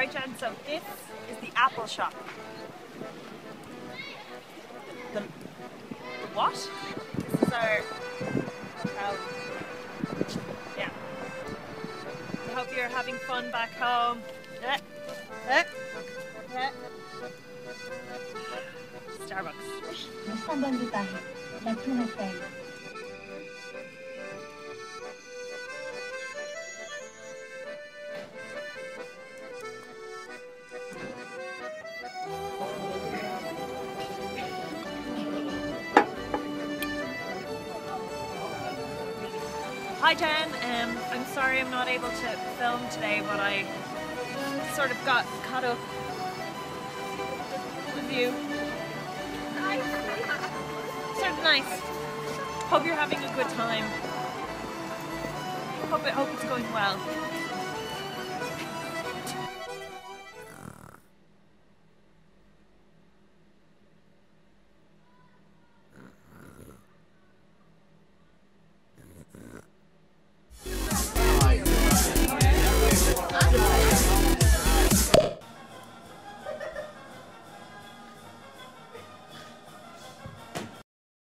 Jen, so this is the apple shop. The what? This is our hotel. Yeah. I hope you're having fun back home. Starbucks. Hi Jen, I'm sorry I'm not able to film today, but I sort of got caught up with you. Sort of nice. Hope you're having a good time. Hope it's going well.